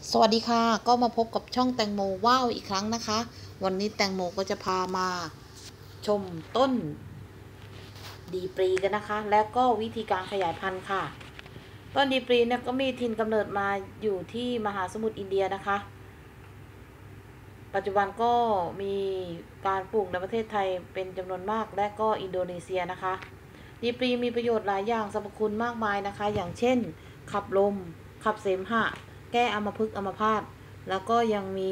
สวัสดีค่ะก็มาพบกับช่องแตงโมว้าวอีกครั้งนะคะวันนี้แตงโมก็จะพามาชมต้นดีปรีกันนะคะแล้วก็วิธีการขยายพันธุ์ค่ะต้นดีปรีเนี่ยก็มีถิ่นกำเนิดมาอยู่ที่มหาสมุทรอินเดียนะคะปัจจุบันก็มีการปลูกในประเทศไทยเป็นจำนวนมากและก็อินโดนีเซียนะคะดีปรีมีประโยชน์หลายอย่างสรรพคุณมากมายนะคะอย่างเช่นขับลมขับเสมหะแก้อัมพฤกษ์อัมพาตแล้วก็ยังมี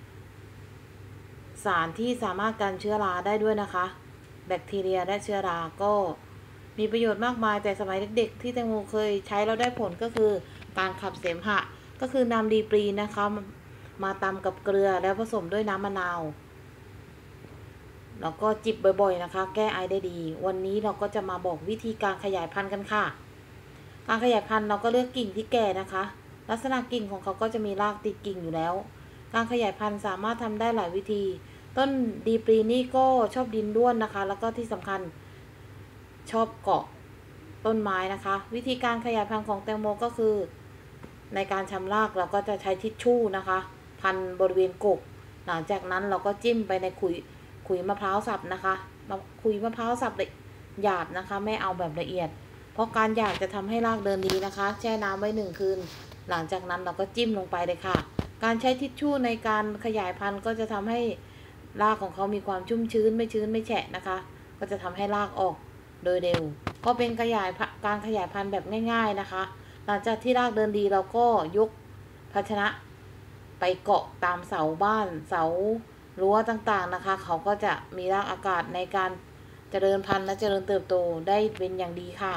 สารที่สามารถกันเชื้อราได้ด้วยนะคะแบคทีเรียและเชื้อราก็มีประโยชน์มากมายแต่สมัยเด็กๆที่แตงโมเคยใช้แล้วได้ผลก็คือการขับเสมหะก็คือนำดีปรีนะคะมาตำกับเกลือแล้วผสมด้วยน้ำมะนาวแล้วก็จิบบ่อยๆนะคะแก้ไอได้ดีวันนี้เราก็จะมาบอกวิธีการขยายพันธุ์กันค่ะการขยายพันธุ์เราก็เลือกกิ่งที่แก่นะคะลักษณะกิ่งของเขาก็จะมีรากติดกิ่งอยู่แล้วการขยายพันธุ์สามารถทำได้หลายวิธีต้นดีปรีนี่ก็ชอบดินร่วนนะคะแล้วก็ที่สำคัญชอบเกาะต้นไม้นะคะวิธีการขยายพันธุ์ของแตงโมก็คือในการชำรากเราก็จะใช้ทิชชู่นะคะพันบริเวณกกหลังจากนั้นเราก็จิ้มไปในขุยมะพร้าวสับนะคะขุยมะพร้าวสับหยาบนะคะไม่เอาแบบละเอียดเพราะการหยาบจะทำให้รากเดินดีนะคะแช่น้ำไว้1 คืนหลังจากนั้นเราก็จิ้มลงไปเลยค่ะการใช้ทิชชู่ในการขยายพันธุ์ก็จะทำให้รากของเขามีความชุ่มชื้นไม่ชื้นไม่แฉะนะคะก็จะทำให้รากออกโดยเร็วก็เป็นการขยายพันธุ์แบบง่ายๆนะคะหลังจากที่รากเดินดีเราก็ยกภาชนะไปเกาะตามเสาบ้านเสารั้วต่างๆนะคะเขาก็จะมีรากอากาศในการเจริญพันธุ์และเจริญเติบโตได้เป็นอย่างดีค่ะ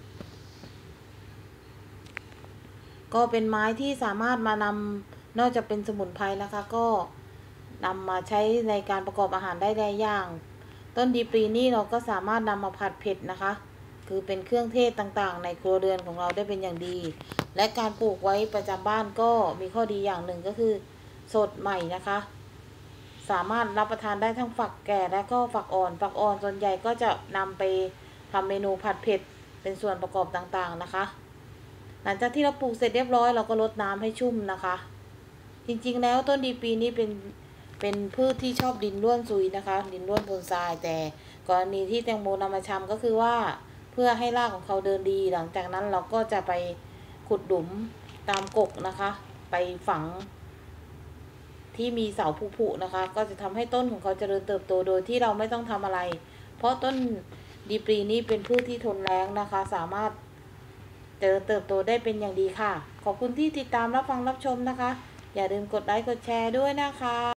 ก็เป็นไม้ที่สามารถมานำนอกจากเป็นสมุนไพรนะคะก็นำมาใช้ในการประกอบอาหารได้หลายอย่างต้นดีปรีนี่เราก็สามารถนำมาผัดเผ็ดนะคะคือเป็นเครื่องเทศต่างๆในครัวเรือนของเราได้เป็นอย่างดีและการปลูกไว้ประจำบ้านก็มีข้อดีอย่างหนึ่งก็คือสดใหม่นะคะสามารถรับประทานได้ทั้งฝักแก่และก็ฝักอ่อนส่วนใหญ่ก็จะนำไปทำเมนูผัดเผ็ดเป็นส่วนประกอบต่างๆนะคะหลังจากที่เราปลูกเสร็จเรียบร้อยเราก็รดน้ำให้ชุ่มนะคะจริงๆแล้วต้นดีปรีนี่เป็นพืชที่ชอบดินร่วนซุยนะคะดินร่วนปนทรายแต่กรณีที่แตงโมนำมาชำก็คือว่าเพื่อให้รากของเขาเดินดีหลังจากนั้นเราก็จะไปขุดหลุมตามกกนะคะไปฝังที่มีเสาผุๆนะคะก็จะทำให้ต้นของเขาเจริญเติบโตโดยที่เราไม่ต้องทำอะไรเพราะต้นดีปรีนี่เป็นพืชที่ทนแล้งนะคะสามารถเจริญเติบโตได้เป็นอย่างดีค่ะขอบคุณที่ติดตามรับฟังรับชมนะคะอย่าลืมกดไลค์กดแชร์ด้วยนะคะ